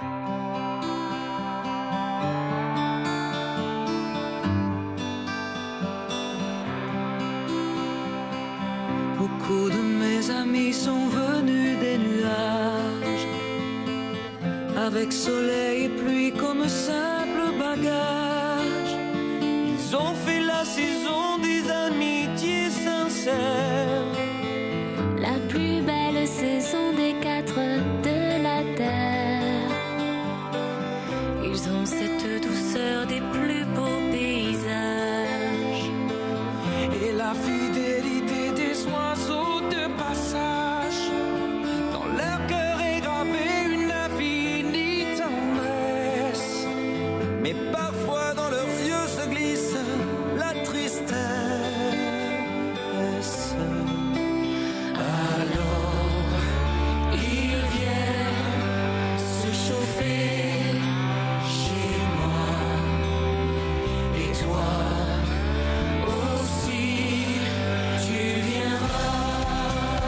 Beaucoup de mes amis sont venus des nuages, avec soleil et pluie comme simple bagage. Ils ont fait la saison des amitiés sincères, la plus belle saison des quatre de la terre. Ils ont cette douceur des plus beaux paysages et la fidélité des oiseaux de passage. Dans leur cœur est gravée une infinie tendresse, mais parfois dans leurs yeux se glisse la tristesse. Alors ils viennent se chauffer chez moi, et toi aussi tu viendras.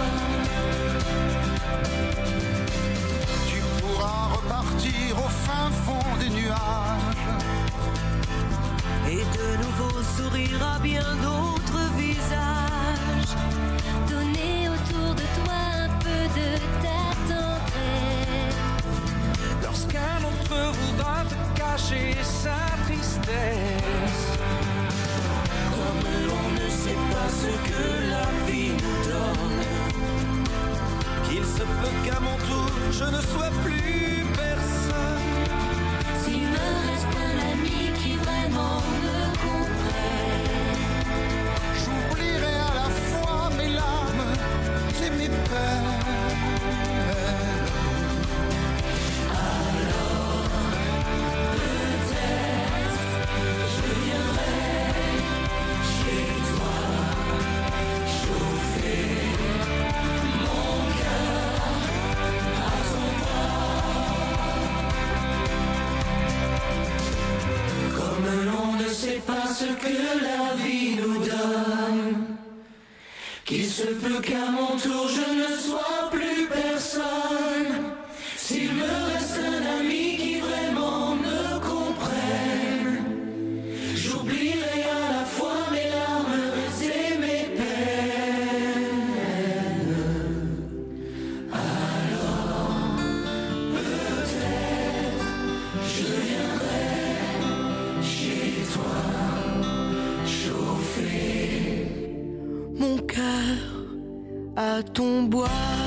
Tu pourras repartir au fin fond des nuages Et de nouveau sourire à bien d'autres visages. donner autour de toi un peu de ta tendresse. Lorsqu'un autre voudra te cacher sa tristesse, comme l'on ne sait pas ce que la vie nous donne, qu'il se peut qu'à mon tour je ne sois plus personne. S'il me reste un ami qui vraiment me comprenne, j'oublierai à la fois mes larmes et mes peines. Peut-être je viendrai chez toi, chauffer mon cœur à ton bras. Comme l'on ne sait pas ce que la vie nous donne, qu'il se peut qu'à mon tour je ne sois plus personne. S'il me reste un ami qui vraiment me comprenne, j'oublierai à la fois mes larmes et mes peines. Alors peut-être je viendrai chez toi, chauffer mon cœur à ton bois.